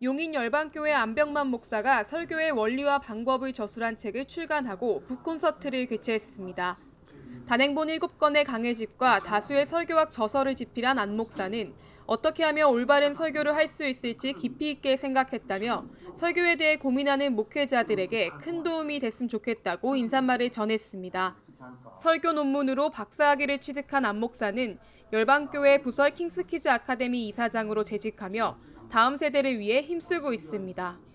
용인 열방교회 안병만 목사가 설교의 원리와 방법을 저술한 책을 출간하고 북콘서트를 개최했습니다. 단행본 7권의 강해집과 다수의 설교학 저서를 집필한 안 목사는 어떻게 하면 올바른 설교를 할 수 있을지 깊이 있게 생각했다며 설교에 대해 고민하는 목회자들에게 큰 도움이 됐으면 좋겠다고 인사말을 전했습니다. 설교 논문으로 박사학위를 취득한 안 목사는 열방교회 부설 킹스키즈 아카데미 이사장으로 재직하며 다음 세대를 위해 힘쓰고 있습니다.